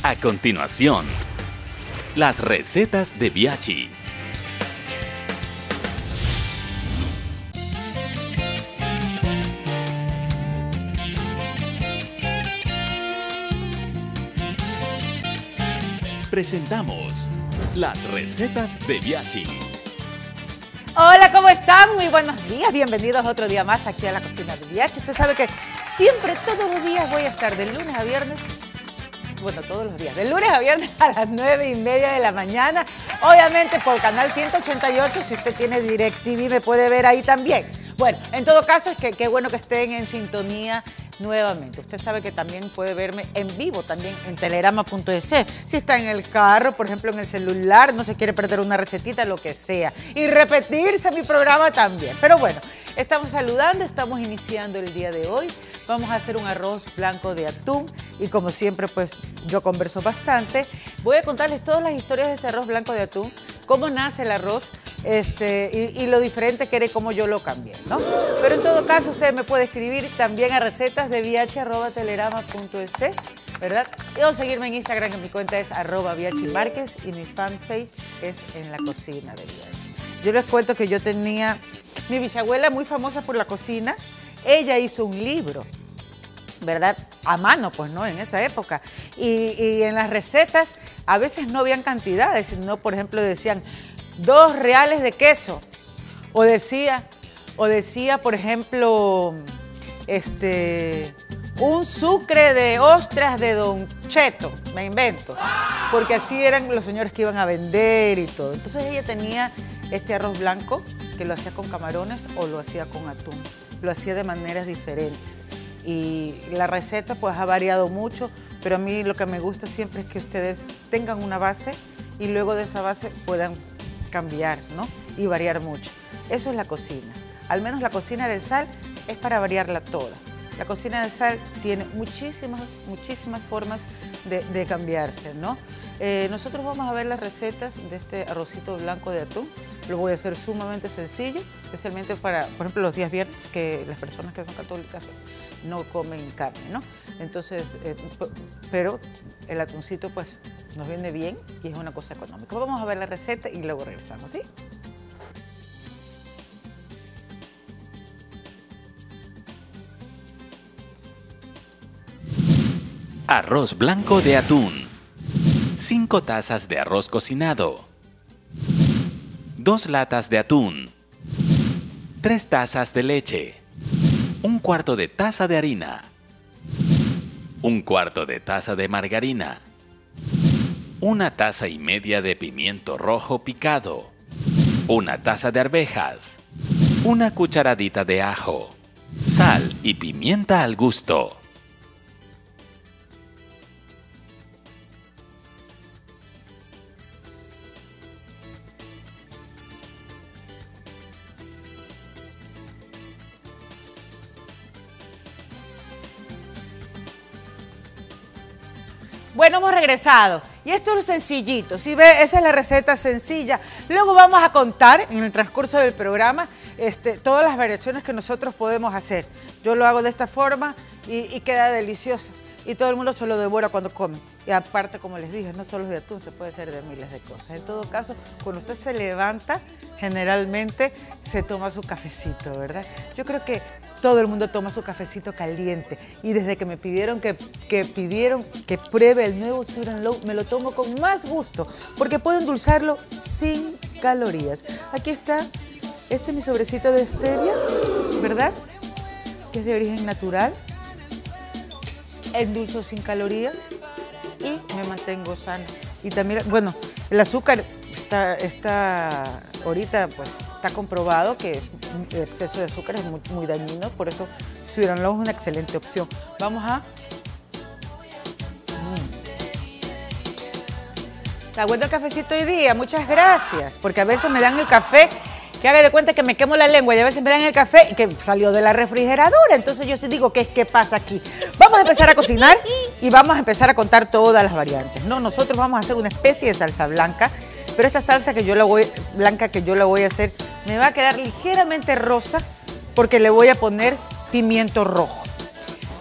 A continuación, las recetas de Biaggi. Presentamos las recetas de Biaggi. Hola, ¿cómo están? Muy buenos días, bienvenidos otro día más aquí a la cocina de Biaggi. Usted sabe que siempre, todos los días voy a estar de lunes a viernes, bueno, todos los días, de lunes a viernes a las 9:30 de la mañana, obviamente por canal 188, si usted tiene DirecTV me puede ver ahí también. Bueno, en todo caso es que qué bueno que estén en sintonía nuevamente. Usted sabe que también puede verme en vivo también en telerama.es. Si está en el carro, por ejemplo en el celular, no se quiere perder una recetita, lo que sea. Y repetirse mi programa también. Pero bueno, estamos saludando, estamos iniciando el día de hoy. Vamos a hacer un arroz blanco de atún y como siempre pues yo converso bastante. Voy a contarles todas las historias de este arroz blanco de atún, cómo nace el arroz, y lo diferente que era y cómo yo lo cambié, ¿no? Pero en todo caso, usted me puede escribir también a recetasdebiaggi@telerama.es, ¿verdad? O seguirme en Instagram, que mi cuenta es @BiaggiMárquez y mi fanpage es En la Cocina de Biaggi. Yo les cuento que yo tenía mi bisabuela muy famosa por la cocina. Ella hizo un libro, ¿verdad? A mano, pues, ¿no? En esa época. Y en las recetas a veces no habían cantidades, sino, por ejemplo, decían 2 reales de queso, o decía, por ejemplo, un sucre de ostras de Don Cheto, me invento, porque así eran los señores que iban a vender y todo. Entonces ella tenía este arroz blanco que lo hacía con camarones o lo hacía con atún, lo hacía de maneras diferentes y la receta pues ha variado mucho, pero a mí lo que me gusta siempre es que ustedes tengan una base y luego de esa base puedan cambiar, ¿no? Y variar mucho. Eso es la cocina. Al menos la cocina de sal es para variarla toda. La cocina de sal tiene muchísimas formas de cambiarse, ¿no? Nosotros vamos a ver las recetas de este arrocito blanco de atún. Lo voy a hacer sumamente sencillo, especialmente para, por ejemplo, los días viernes, que las personas que son católicas no comen carne, ¿no? Entonces, pero el atuncito, pues, nos viene bien y es una cosa económica. Vamos a ver la receta y luego regresamos, ¿sí? Arroz blanco de atún. 5 tazas de arroz cocinado. 2 latas de atún. 3 tazas de leche. 1/4 de taza de harina. 1/4 de taza de margarina. 1 taza y media de pimiento rojo picado. 1 taza de arvejas. 1 cucharadita de ajo. Sal y pimienta al gusto. Bueno, hemos regresado. Y esto es sencillito, ¿sí ve? Esa es la receta sencilla. Luego vamos a contar en el transcurso del programa todas las variaciones que nosotros podemos hacer. Yo lo hago de esta forma y queda delicioso. Y todo el mundo se lo devora cuando come. Y aparte, como les dije, no solo es de atún, se puede hacer de miles de cosas. En todo caso, cuando usted se levanta, generalmente se toma su cafecito, ¿verdad? Yo creo que todo el mundo toma su cafecito caliente. Y desde que me pidieron que pruebe el nuevo Sweet and Low, me lo tomo con más gusto, porque puedo endulzarlo sin calorías. Aquí está, este es mi sobrecito de stevia, ¿verdad? Que es de origen natural. Endulzo sin calorías y me mantengo sana. Y también, bueno, el azúcar está ahorita, pues, está comprobado que el exceso de azúcar es muy dañino, por eso Sweet and Low es una excelente opción. Vamos a... ¿Te aguanta el cafecito hoy día? Muchas gracias, porque a veces me dan el café, que haga de cuenta que me quemo la lengua, y a veces me dan el café que salió de la refrigeradora. Entonces yo sí digo, ¿qué pasa aquí? Vamos a empezar a cocinar y vamos a empezar a contar todas las variantes, ¿no? Nosotros vamos a hacer una especie de salsa blanca, pero esta salsa que yo la voy a hacer me va a quedar ligeramente rosa porque le voy a poner pimiento rojo.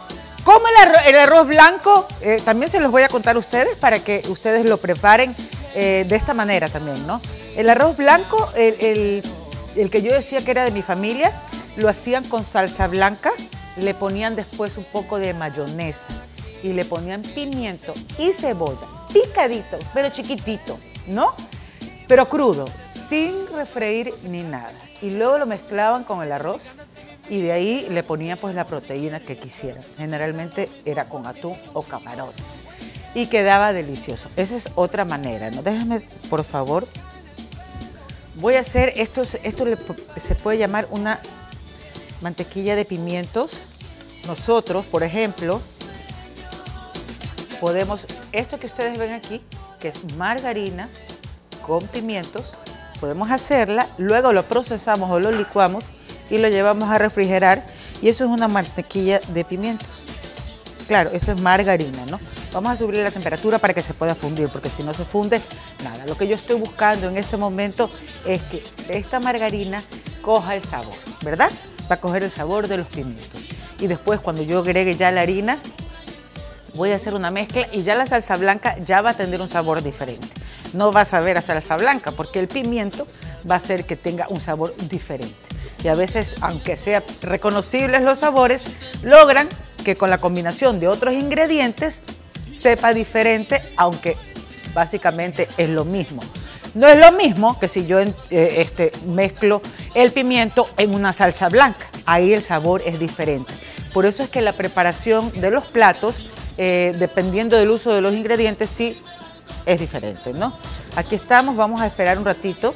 Como el arroz blanco, también se los voy a contar a ustedes para que ustedes lo preparen de esta manera también, ¿no? El arroz blanco, el que yo decía que era de mi familia, lo hacían con salsa blanca, le ponían después un poco de mayonesa y le ponían pimiento y cebolla, picadito, pero chiquitito, ¿no? Pero crudo, sin refreír ni nada. Y luego lo mezclaban con el arroz y de ahí le ponían pues la proteína que quisieran. Generalmente era con atún o camarones. Y quedaba delicioso. Esa es otra manera, ¿no? Déjame, por favor. Voy a hacer esto se puede llamar una mantequilla de pimientos. Nosotros, por ejemplo, podemos, esto que ustedes ven aquí, que es margarina con pimientos, podemos hacerla, luego lo procesamos o lo licuamos y lo llevamos a refrigerar y eso es una mantequilla de pimientos. Claro, eso es margarina, ¿no? Vamos a subir la temperatura para que se pueda fundir, porque si no se funde, nada. Lo que yo estoy buscando en este momento es que esta margarina coja el sabor, ¿verdad? Va a coger el sabor de los pimientos. Y después, cuando yo agregue ya la harina, voy a hacer una mezcla y ya la salsa blanca ya va a tener un sabor diferente. No va a saber a salsa blanca, porque el pimiento va a hacer que tenga un sabor diferente. Y a veces, aunque sean reconocibles los sabores, logran que con la combinación de otros ingredientes sepa diferente, aunque básicamente es lo mismo. No es lo mismo que si yo mezclo el pimiento en una salsa blanca. Ahí el sabor es diferente. Por eso es que la preparación de los platos, dependiendo del uso de los ingredientes, sí es diferente, ¿no? Aquí estamos, vamos a esperar un ratito.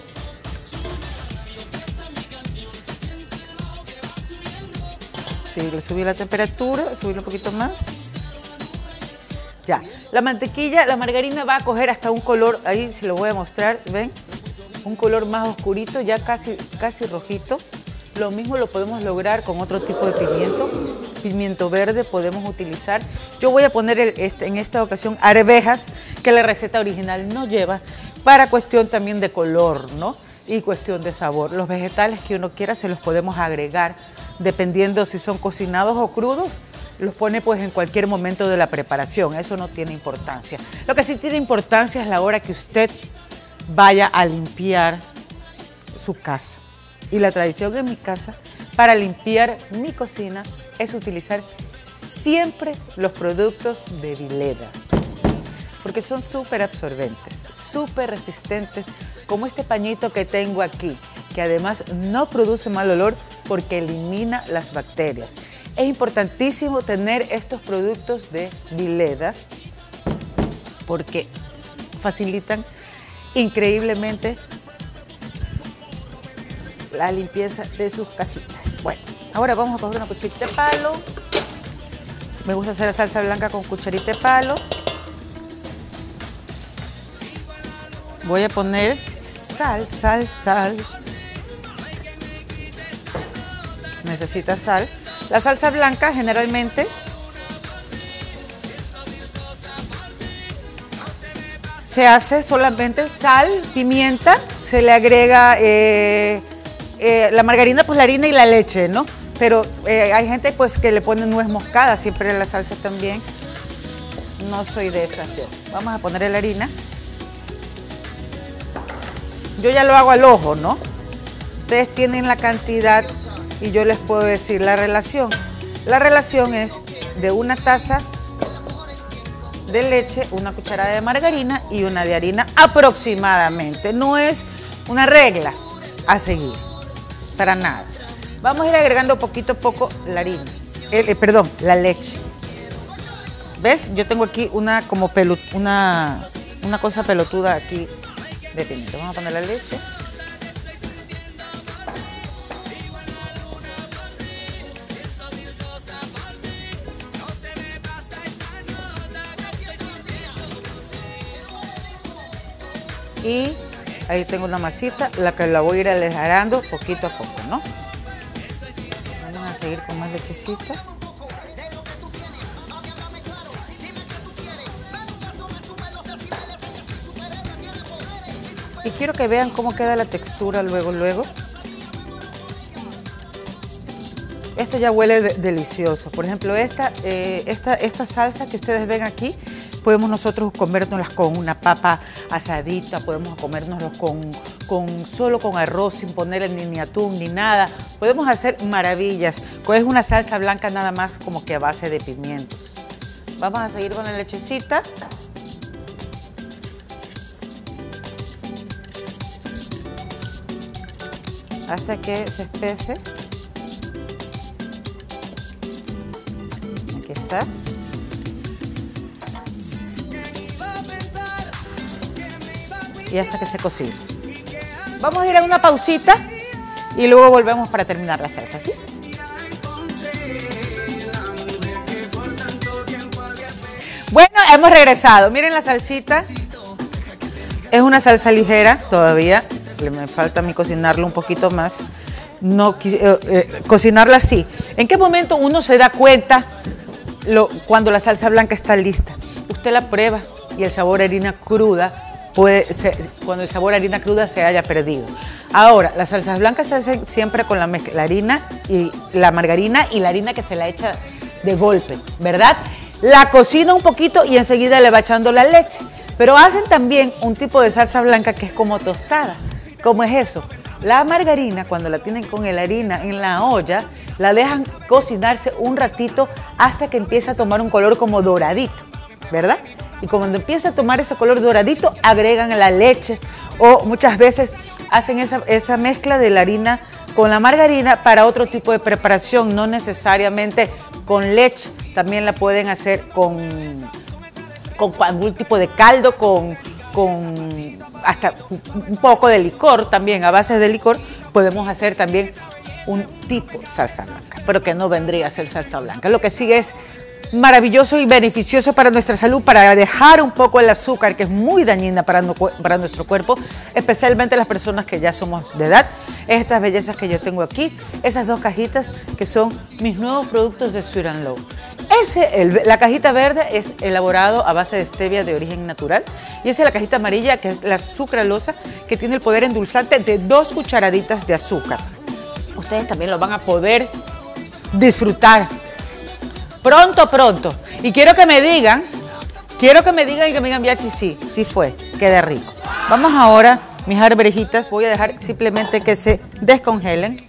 Sí, le subí la temperatura, subí un poquito más. Ya, la mantequilla, la margarina va a coger hasta un color, ahí se lo voy a mostrar, ¿ven? Un color más oscurito, ya casi rojito. Lo mismo lo podemos lograr con otro tipo de pimiento verde podemos utilizar. Yo voy a poner en esta ocasión arvejas, que la receta original no lleva, para cuestión también de color, ¿no? Y cuestión de sabor. Los vegetales que uno quiera se los podemos agregar, dependiendo si son cocinados o crudos, los pone pues en cualquier momento de la preparación, eso no tiene importancia. Lo que sí tiene importancia es la hora que usted vaya a limpiar su casa. Y la tradición en mi casa para limpiar mi cocina es utilizar siempre los productos de Vileda, porque son súper absorbentes, súper resistentes, como este pañito que tengo aquí, que además no produce mal olor porque elimina las bacterias. Es importantísimo tener estos productos de Vileda porque facilitan increíblemente la limpieza de sus casitas. Bueno, ahora vamos a coger una cucharita de palo. Me gusta hacer la salsa blanca con cucharita de palo. Voy a poner sal. Necesita sal. La salsa blanca generalmente se hace solamente sal, pimienta, se le agrega la margarina, pues la harina y la leche, ¿no? Pero hay gente pues que le pone nuez moscada siempre en la salsa también. No soy de esas. Vamos a poner la harina. Yo ya lo hago al ojo, ¿no? Ustedes tienen la cantidad y yo les puedo decir la relación. La relación es de una taza de leche, una cucharada de margarina y una de harina aproximadamente. No es una regla a seguir, para nada. Vamos a ir agregando poquito a poco la harina, la leche. ¿Ves? Yo tengo aquí una cosa pelotuda aquí de pimiento. Vamos a poner la leche. Y ahí tengo una masita, la que la voy a ir alejarando poquito a poco, ¿no? Vamos a seguir con más lechecita. Y quiero que vean cómo queda la textura luego. Esto ya huele delicioso. Por ejemplo, esta salsa que ustedes ven aquí, podemos nosotros comérnoslas con una papa asadita, podemos comérnoslos solo con arroz, sin ponerle ni atún ni nada. Podemos hacer maravillas. Es una salsa blanca nada más como que a base de pimientos. Vamos a seguir con la lechecita. Hasta que se espese. Aquí está. Y hasta que se cocine. Vamos a ir a una pausita y luego volvemos para terminar la salsa, ¿sí? Bueno, hemos regresado. Miren la salsita. Es una salsa ligera todavía. Me falta a mí cocinarlo un poquito más. No, cocinarla así. ¿En qué momento uno se da cuenta cuando la salsa blanca está lista? Usted la prueba y el sabor a harina cruda cuando el sabor a harina cruda se haya perdido. Ahora, las salsas blancas se hacen siempre con la mezcla, la harina y la margarina y la harina que se la echa de golpe, ¿verdad? La cocina un poquito y enseguida le va echando la leche. Pero hacen también un tipo de salsa blanca que es como tostada. ¿Cómo es eso? La margarina, cuando la tienen con la harina en la olla, la dejan cocinarse un ratito hasta que empieza a tomar un color como doradito, ¿verdad? Y cuando empieza a tomar ese color doradito, agregan la leche o muchas veces hacen esa mezcla de la harina con la margarina para otro tipo de preparación, no necesariamente con leche. También la pueden hacer con algún tipo de caldo, con hasta un poco de licor también, a base de licor, podemos hacer también un tipo de salsa blanca, pero que no vendría a ser salsa blanca. Lo que sí es maravilloso y beneficioso para nuestra salud, para dejar un poco el azúcar, que es muy dañina para nuestro cuerpo, especialmente las personas que ya somos de edad. Estas bellezas que yo tengo aquí, esas dos cajitas que son mis nuevos productos de Sweet and Low. La cajita verde es elaborado a base de stevia de origen natural y esa es la cajita amarilla, que es la sucralosa, que tiene el poder endulzante de 2 cucharaditas de azúcar. Ustedes también lo van a poder disfrutar pronto. Y quiero que me digan y que me digan, Biachi, sí fue, queda rico. Vamos ahora, mis arvejitas, voy a dejar simplemente que se descongelen.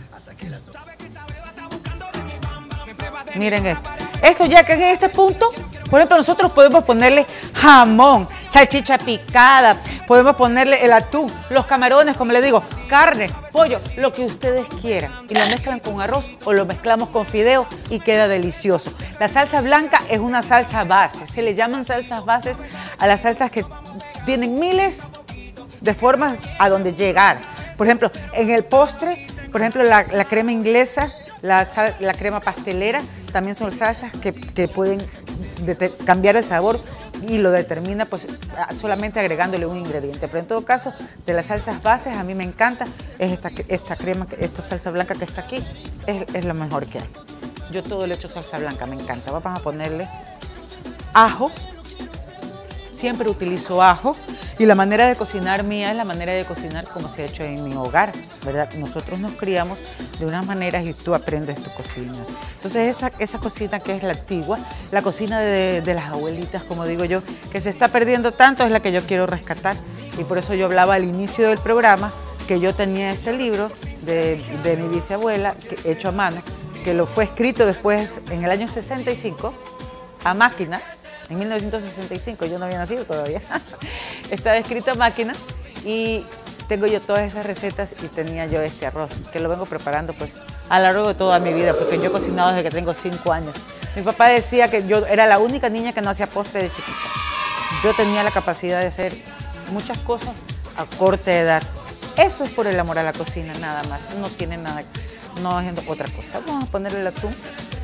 Miren esto. Esto ya que en este punto, por ejemplo, nosotros podemos ponerle jamón, salchicha picada, podemos ponerle el atún, los camarones, como les digo, carne, pollo, lo que ustedes quieran. Y lo mezclan con arroz o lo mezclamos con fideo y queda delicioso. La salsa blanca es una salsa base. Se le llaman salsas bases a las salsas que tienen miles de formas a donde llegar. Por ejemplo, en el postre, por ejemplo, la crema inglesa, la crema pastelera, también son salsas que pueden cambiar el sabor y lo determina pues solamente agregándole un ingrediente. Pero en todo caso, de las salsas bases, a mí me encanta es esta salsa blanca que está aquí, es lo mejor que hay. Yo todo le echo salsa blanca, me encanta. Vamos a ponerle ajo. Siempre utilizo ajo y la manera de cocinar mía es la manera de cocinar como se ha hecho en mi hogar, ¿verdad? Nosotros nos criamos de unas maneras y tú aprendes tu cocina. Entonces esa cocina que es la antigua, la cocina de las abuelitas, como digo yo, que se está perdiendo tanto, es la que yo quiero rescatar. Y por eso yo hablaba al inicio del programa que yo tenía este libro de mi bisabuela, hecho a mano, que lo fue escrito después en el año 65 a máquina. En 1965, yo no había nacido todavía, estaba escrito a máquina y tengo yo todas esas recetas y tenía yo este arroz, que lo vengo preparando pues a lo largo de toda mi vida, porque yo he cocinado desde que tengo 5 años. Mi papá decía que yo era la única niña que no hacía postre de chiquita. Yo tenía la capacidad de hacer muchas cosas a corta edad. Eso es por el amor a la cocina, nada más, no tiene nada, no es otra cosa. Vamos a ponerle el atún.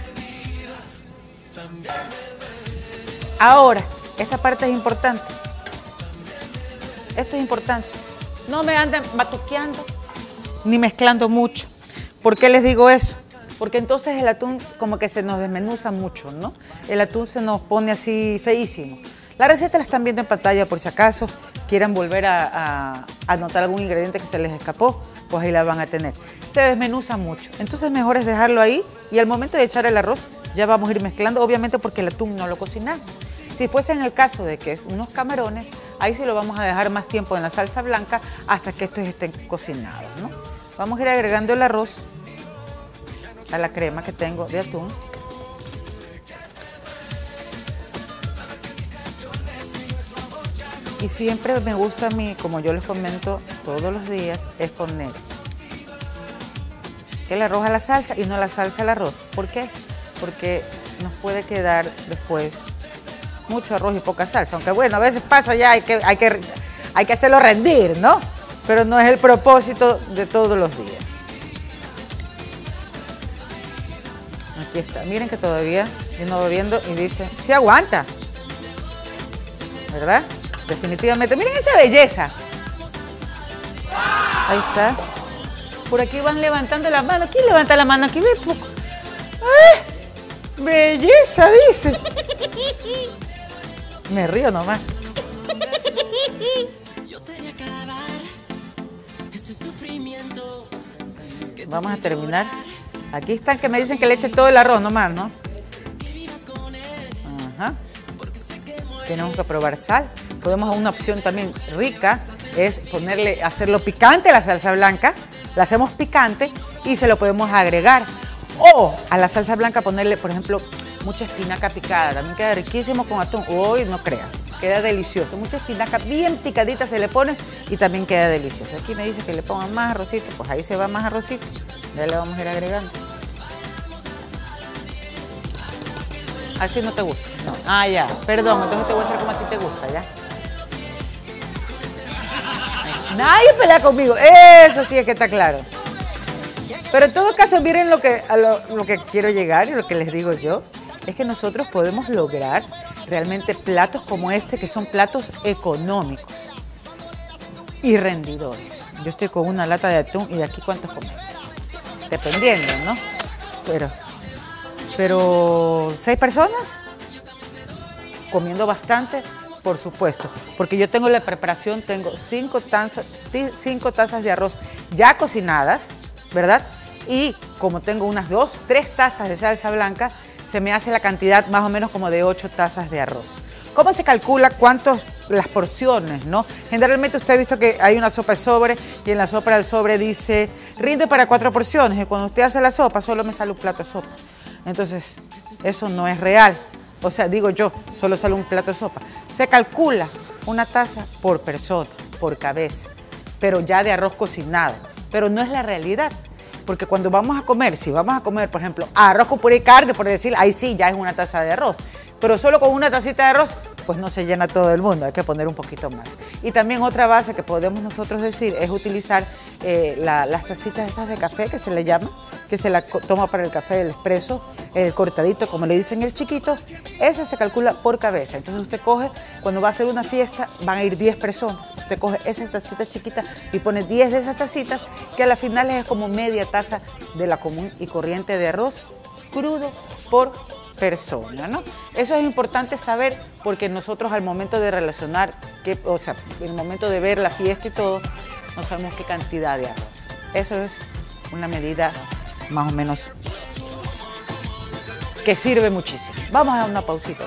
Ahora, esta parte es importante. Esto es importante. No me anden batuqueando ni mezclando mucho. ¿Por qué les digo eso? Porque entonces el atún como que se nos desmenuza mucho, ¿no? El atún se nos pone así feísimo. La receta la están viendo en pantalla por si acaso quieran volver a anotar algún ingrediente que se les escapó, pues ahí la van a tener. se desmenuza mucho. Entonces mejor es dejarlo ahí y al momento de echar el arroz ya vamos a ir mezclando, obviamente porque el atún no lo cocinamos. Si fuese en el caso de que es unos camarones, ahí sí lo vamos a dejar más tiempo en la salsa blanca hasta que estos estén cocinados, ¿no? Vamos a ir agregando el arroz a la crema que tengo de atún. Y siempre me gusta a mí, como yo les comento todos los días, es poner el arroz a la salsa y no la salsa al arroz. ¿Por qué? Porque nos puede quedar después mucho arroz y poca salsa. Aunque bueno, a veces pasa ya, hay que hacerlo rendir, ¿no? Pero no es el propósito de todos los días. Aquí está. Miren que todavía uno va viendo y dice, sí aguanta. ¿Verdad? Definitivamente. Miren esa belleza. Ahí está. Por aquí van levantando la mano. ¿Quién levanta la mano aquí? ¡Ay! Belleza, dice. Me río nomás. Vamos a terminar. Aquí están que me dicen que le eche todo el arroz nomás, ¿no? Ajá. Tenemos que probar sal. Podemos, una opción también rica es hacerlo picante a la salsa blanca. La hacemos picante y se lo podemos agregar. O a la salsa blanca ponerle, por ejemplo, mucha espinaca picada. También queda riquísimo con atún. Hoy no crean, queda delicioso. Mucha espinaca bien picadita se le pone y también queda delicioso. Aquí me dice que le pongan más arrocito, pues ahí se va más arrocito. Ya le vamos a ir agregando. Así no te gusta. No. Ah, ya, perdón, entonces te voy a hacer como a ti te gusta, ¿ya? Nadie pelea conmigo, eso sí es que está claro. Pero en todo caso, miren lo que quiero llegar y lo que les digo yo, es que nosotros podemos lograr realmente platos como este, que son platos económicos y rendidores. Yo estoy con una lata de atún y de aquí ¿cuántos comemos? Dependiendo, ¿no? Pero 6 personas comiendo bastante, por supuesto, porque yo tengo la preparación, tengo 5 tazas de arroz ya cocinadas, ¿verdad? Y como tengo unas 2, 3 tazas de salsa blanca, se me hace la cantidad más o menos como de 8 tazas de arroz. ¿Cómo se calcula las porciones, no? Generalmente usted ha visto que hay una sopa de sobre y en la sopa del sobre dice, rinde para 4 porciones, y cuando usted hace la sopa solo me sale un plato de sopa. Entonces, eso no es real. O sea, digo yo, solo sale un plato de sopa. Se calcula una taza por persona, por cabeza, pero ya de arroz cocinado. Pero no es la realidad. Porque cuando vamos a comer, si vamos a comer, por ejemplo, arroz con puré y carne, por decir, ahí sí, ya es una taza de arroz. Pero solo con una tacita de arroz, pues no se llena todo el mundo, hay que poner un poquito más. Y también otra base que podemos nosotros decir es utilizar las tacitas esas de café que se le llama, que se la toma para el café, el expreso, el cortadito, como le dicen el chiquito, ese se calcula por cabeza. Entonces usted coge, cuando va a hacer una fiesta, van a ir 10 personas. Usted coge esas tacitas chiquitas y pone 10 de esas tacitas, que a la final es como media taza de la común y corriente de arroz crudo por persona, ¿no? Eso es importante saber porque nosotros al momento de relacionar, el momento de ver la fiesta y todo, no sabemos qué cantidad de arroz. Eso es una medida más o menos que sirve muchísimo. Vamos a dar una pausita.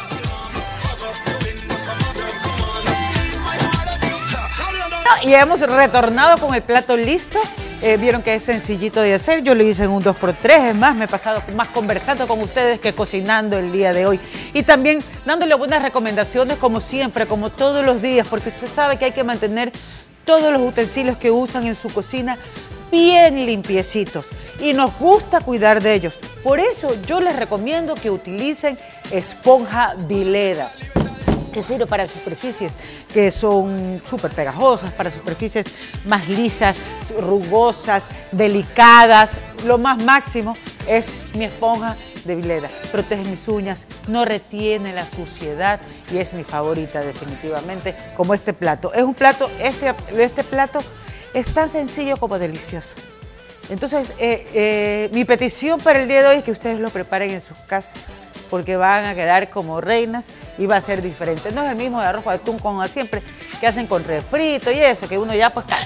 Y hemos retornado con el plato listo. Vieron que es sencillito de hacer, yo lo hice en un 2x3, es más, me he pasado más conversando con ustedes que cocinando el día de hoy. Y también dándole buenas recomendaciones como siempre, como todos los días, porque usted sabe que hay que mantener todos los utensilios que usan en su cocina bien limpiecitos. Y nos gusta cuidar de ellos. Por eso yo les recomiendo que utilicen esponja Vileda, que sirve para superficies que son súper pegajosas, para superficies más lisas, rugosas, delicadas. Lo más máximo es mi esponja de Vileda. Protege mis uñas, no retiene la suciedad y es mi favorita definitivamente, como este plato. Es un plato, este plato es tan sencillo como delicioso. Entonces, mi petición para el día de hoy es que ustedes lo preparen en sus casas, porque van a quedar como reinas y va a ser diferente. No es el mismo de arroz de atún como siempre, que hacen con refrito y eso, que uno ya pues cansa.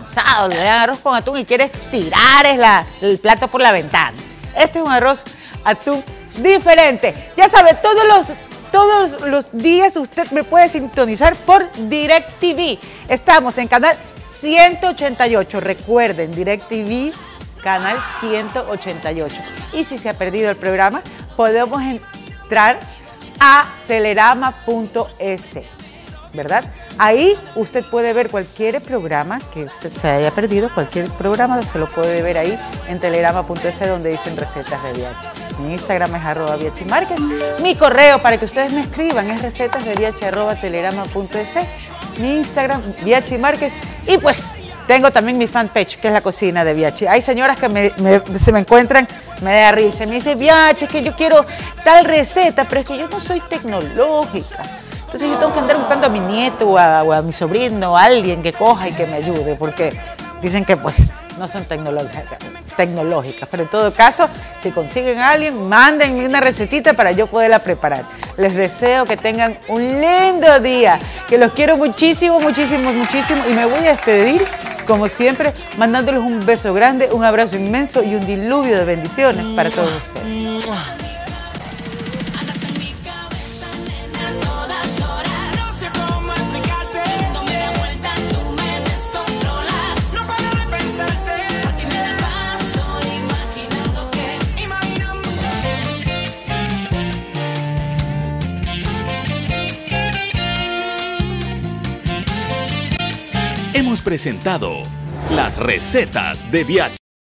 cansado, le dan arroz con atún y quieres tirar el plato por la ventana. Este es un arroz atún diferente. Ya sabe, todos los días usted me puede sintonizar por DirecTV. Estamos en canal 188. Recuerden, DirecTV, canal 188. Y si se ha perdido el programa, podemos entrar a telerama.es, ¿verdad? Ahí usted puede ver cualquier programa que usted se haya perdido, cualquier programa se lo puede ver ahí en telerama.es, donde dicen recetas de VH. Mi Instagram es @VHMárquez. Mi correo para que ustedes me escriban es recetasdevh@telerama.es. Mi Instagram, VHMárquez. Y pues tengo también mi fanpage, que es la cocina de VH. Hay señoras que se me encuentran, me da risa, me dicen, VH, es que yo quiero tal receta, pero es que yo no soy tecnológica. Entonces yo tengo que andar buscando a mi nieto o a mi sobrino, a alguien que coja y que me ayude, porque dicen que pues no son tecnológicas. Pero en todo caso, si consiguen a alguien, mándenme una recetita para yo poderla preparar. Les deseo que tengan un lindo día, que los quiero muchísimo, muchísimo, muchísimo. Y me voy a despedir, como siempre, mandándoles un beso grande, un abrazo inmenso y un diluvio de bendiciones para todos ustedes. Hemos presentado las recetas de VH.